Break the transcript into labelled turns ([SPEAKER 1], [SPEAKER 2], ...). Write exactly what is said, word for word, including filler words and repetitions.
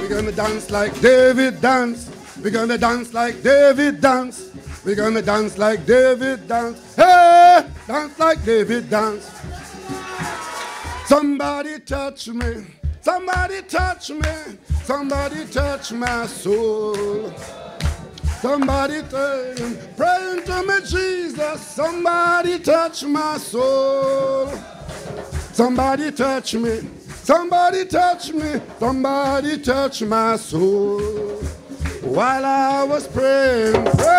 [SPEAKER 1] We're gonna dance like David dance. We're gonna dance like David dance. We're gonna dance like David dance. Hey, dance like David dance. Somebody touch me. Somebody touch me. Somebody touch my soul. Somebody touch me. Praying to me, Jesus. Somebody touch my soul. Somebody touch me. Somebody touch me. Somebody touch my soul. While I was praying. praying